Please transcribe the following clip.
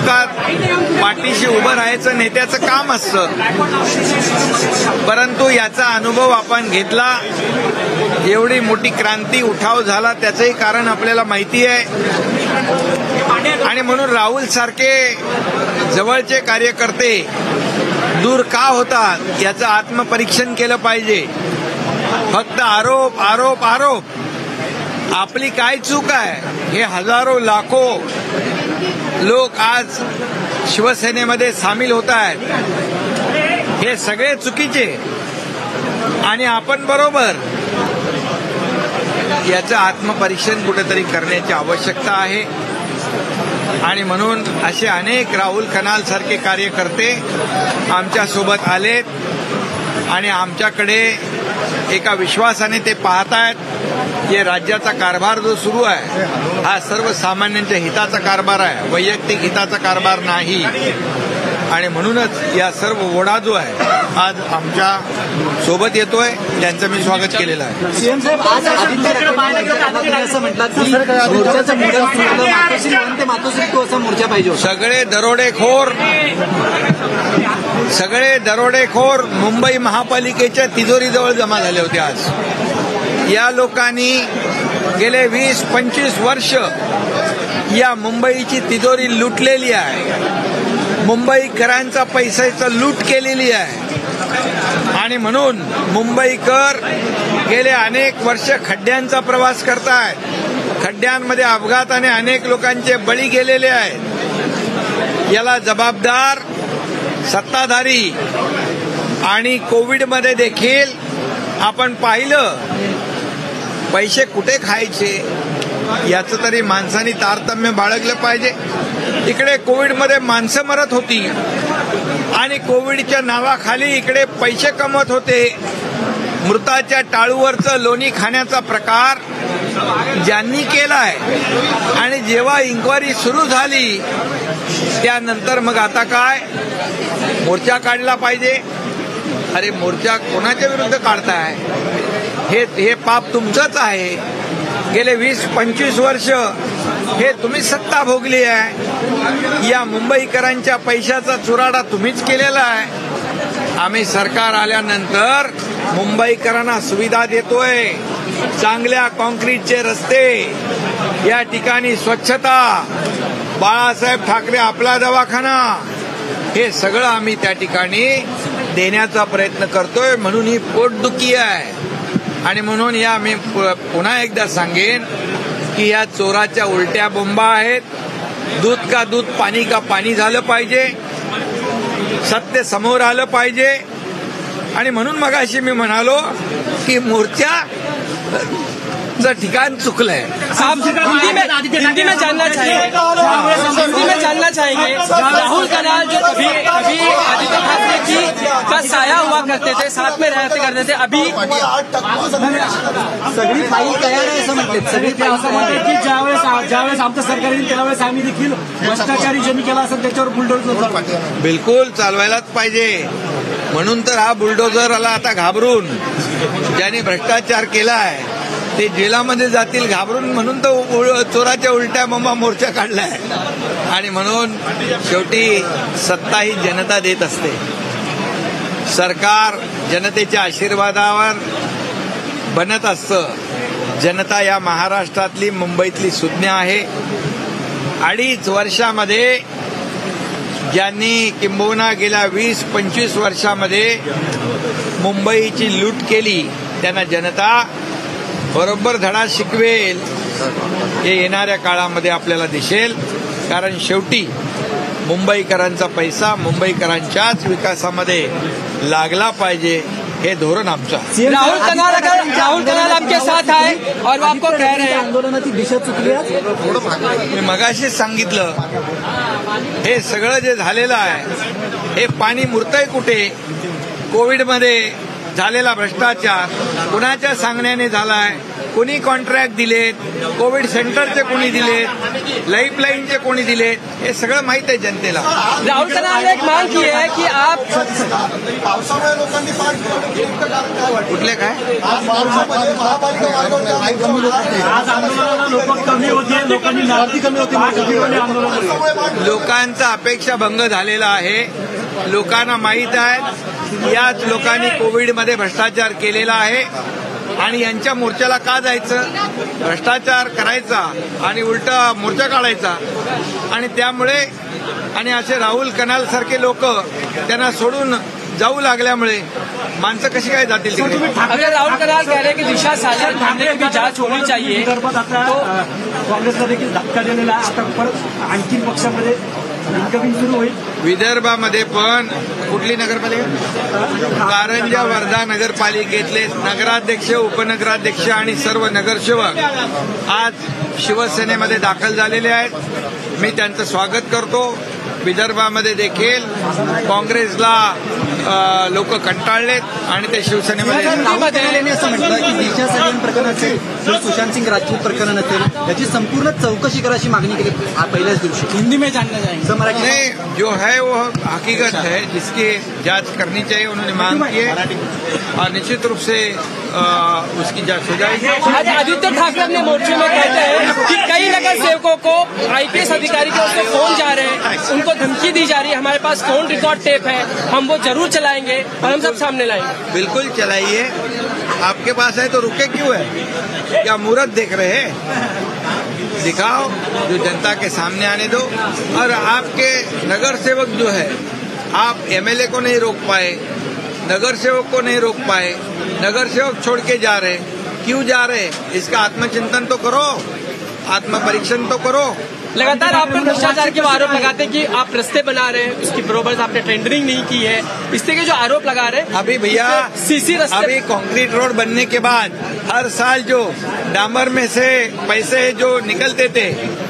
दुःखात पाठीशी उभं राहायचं नेत्याचं काम असतं, परंतु याचा अनुभव आपण घेतला. एवढी मोठी क्रांती उठाव झाला त्याचंही कारण आपल्याला माहिती आहे. आणि म्हणून राहुल सारखे जवळचे कार्यकर्ते दूर का होतात याचं आत्मपरीक्षण केलं पाहिजे. फक्त आरोप आरोप आरोप. आपली काय चूक आहे? हे हजारो लाखो लोक आज शिवसेनेमध्ये सामील होत आहेत, हे सगळे चुकीचे आणि आपण बरोबर. याचं आत्मपरीक्षण कुठेतरी करण्याची आवश्यकता आहे. आणि म्हणून असे अनेक राहुल खनाल सारखे कार्यकर्ते आमच्यासोबत आलेत आणि आमच्याकडे एका विश्वासाने ते पाहतायत की राज्याचा कारभार जो सुरू आहे हा सर्वसामान्यांच्या हिताचा कारभार आहे, वैयक्तिक हिताचा कारभार नाही. आणि म्हणूनच या सर्व ओढा जो आहे आज आमच्या सोबत येतोय, त्यांचं मी स्वागत केलेलं आहे. सीएम साहेब, आज असं म्हटलं की मोर्चाचं मातोश्री तू असा मोर्चा पाहिजे. सगळे दरोडेखोर मुंबई महापालिकेच्या तिजोरीजवळ जमा झाले होते. आज या लोकांनी गेले 20-25 वर्ष या मुंबईची तिजोरी लुटलेली आहे, मुंबईकरांचा पैशाचं लूट केलेली आहे. आणि म्हणून मुंबईकर गेले अनेक वर्ष खड्ड्यांचा प्रवास करतायत, खड्ड्यांमध्ये अपघाताने अनेक लोकांचे बळी गेलेले आहेत. याला जबाबदार सत्ताधारी. आणि कोविडमध्ये देखील आपण पाहिलं पैसे कुठे खायचे याचं तरी माणसांनी तारतम्य बाळगलं पाहिजे. इकडे कोविडमध्ये माणसं मरत होती आणि कोविडच्या नावाखाली इकडे पैसे कमवत होते. मृताच्या टाळूवरचं लोणी खाण्याचा प्रकार ज्यांनी केलाय. आणि जेव्हा इन्क्वायरी सुरू झाली त्यानंतर मग आता काय, मोर्चा काढला पाहिजे. अरे मोर्चा कोणाच्या विरुद्ध काढताय? हे पाप तुमचंच आहे. गेले 20-25 वर्ष हे तुम्ही सत्ता भोगली आहे. या मुंबईकरांच्या पैशाचा चुराडा तुम्हीच केलेला आहे. आम्ही सरकार आल्यानंतर मुंबईकरांना सुविधा देतोय, चांगल्या कॉन्क्रीटचे रस्ते, या ठिकाणी स्वच्छता, बाळासाहेब ठाकरे आपला दवाखाना, हे सगळं आम्ही त्या ठिकाणी देण्याचा प्रयत्न करतोय. म्हणून ही पोटदुखी आहे. आणि म्हणून या मी पुन्हा एकदा सांगेन की या चोराच्या उलट्या बोंबा आहेत. दूध का दूध, पाणी का पाणी झालं पाहिजे, सत्य समोर आलं पाहिजे. आणि म्हणून मगाशी मी म्हणालो की मोर्चाचं ठिकाण चुकलंय. हिंदी में जानना चाहेंगे राहुल कनाल जो अभी आदित्य ठाकरे जी का साया हुआ करते थे, साथ में रहते करते थे, अभी सगळी फाईल तयार आहे असं म्हटले. सगळी की ज्यावेळेस आमचं सरकार येईल त्यावेळेस आम्ही देखील भ्रष्टाचारी ज्यांनी केला असेल त्याच्यावर बुलडोजर बिलकुल चालवायलाच पाहिजे. म्हणून तर हा बुलडोझरला आता घाबरून ज्यांनी भ्रष्टाचार केलाय ते जेलामध्ये जातील घाबरून, म्हणून तर चोराच्या उलट्या बोंबा मोर्चा काढलाय. आणि म्हणून शेवटी सत्ता ही जनता देत असते. सरकार जनतेच्या आशीर्वादावर बनत असतं. जनता या महाराष्ट्रातली, मुंबईतली सुज्ञ आहे. 2.5 वर्षामध्ये ज्यांनी किंबहुना गेल्या 20-25 वर्षामध्ये मुंबईची लूट केली त्यांना जनता बरोबर धडा शिकवेल. हे येणाऱ्या काळामध्ये आपल्याला दिसेल. कारण शेवटी मुंबईकरांचा पैसा मुंबईकरांच्याच विकासामध्ये लागला पाहिजे, हे धोरण आमचं. राहुल कनाल आपके साथ आहे और वो आपको कह रहे हैं आंदोलनाची दिशा चुकली आहे. मी मगाशीच सांगितलं, हे सगळं जे झालेलं आहे हे पाणी मुरतंय कुठे? कोविडमध्ये झालेला भ्रष्टाचार कुणाच्या सांगण्याने झालाय? कोणी कॉन्ट्रॅक्ट दिलेत, कोविड सेंटरचे कोणी दिलेत, लाईफलाईनचे कोणी दिलेत, हे सगळं माहीत आहे जनतेला. राहुल कनाल ने एक मांग की है कि आप पावसामुळे लोकांनी कुठले काय आज आंदोलनाला लोक कमी होते, लोकांनी नाराजी कमी होती, आंदोलन लोकांचा अपेक्षाभंग झालेला आहे. लोकांना माहीत आहे याच लोकांनी कोविडमध्ये भ्रष्टाचार केलेला आहे आणि यांच्या मोर्चाला का जायचं, भ्रष्टाचार करायचा आणि उलटा मोर्चा काढायचा. आणि त्यामुळे आणि असे राहुल कनाल सारखे लोक त्यांना सोडून जाऊ लागल्यामुळे माणसं कशी काय जातील तिकडे. अगर राहुल कनाल कह रहे हैं कि दिशा सालियान मामले की जांच होनी चाहिए, विदर्भात आता काँग्रेसला देखील धक्का दिलेला आहे. आता परत आणखी पक्षामध्ये इन्कमिंग सुरू होईल. विदर्भामध्ये पण कुठली नगरपालिका, कारंजा वर्धा नगरपालिकेतले नगराध्यक्ष, उपनगराध्यक्ष आणि सर्व नगरसेवक आज शिवसेनेमध्ये दाखल झालेले आहेत. मी त्यांचं स्वागत करतो. विदर्भामध्ये देखील काँग्रेसला लोक कंटाळलेत आणि ते शिवसेनेमध्ये त्यांनी असं म्हटलं की दिशा सालियान प्रकरण असेल किंवा सुशांत सिंग राजपूत प्रकरण असेल याची संपूर्ण चौकशी करायची मागणी केली पहिल्याच दिवशी. हिंदी में जानना चाहेंगे मराठी नहीं, जो है वो हकीकत है जिसकी जांच करनी चाहिए, उन्होंने मांग की है और निश्चित रूप से उसकी जांच हो जाएगी. आज आदित्य ठाकरे अपने मोर्चे में कहते हैं कि कई नगर सेवकों को आईपीएस अधिकारी के उससे फोन जा रहे हैं, उनको धमकी दी जा रही है, हमारे पास फोन रिकॉर्ड टेप है, हम वो जरूर चलाएंगे और हम सब सामने लाएंगे. बिल्कुल चलाइए, आपके पास है तो रुके क्यों है, क्या मुहूर्त देख रहे हैं, दिखाओ, जो जनता के सामने आने दो. और आपके नगर सेवक जो है, आप एमएलए को नहीं रोक पाए, नगर सेवक को नहीं रोक पाए, नगर सेवक छोड़ के जा रहे, क्यों जा रहे, इसका आत्मचिंतन तो करो, आत्मपरीक्षण तो करो. लगातार आप पर भ्रष्टाचार के आरोप लगाते हैं कि आप रास्ते बना रहे हैं, उसकी बरोबर आपने टेंडरिंग नहीं की है, इस तरह के जो आरोप लगा रहे हैं. अभी भैया सीसी रास्ते, अभी कंक्रीट रोड बनने के बाद हर साल जो डामर में से पैसे जो निकलते थे